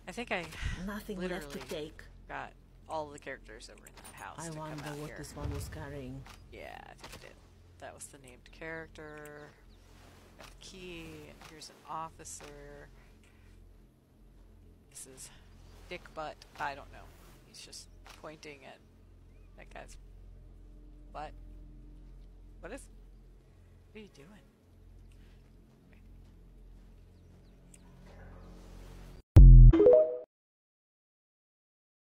I think I Nothing left to literally take. got all the characters over in that house I to come wonder out what here. this one was carrying. Yeah, I think I did. That was the named character. Got the key. Here's an officer. This is Dick Butt. I don't know. He's just pointing at that guy's butt. What are you doing?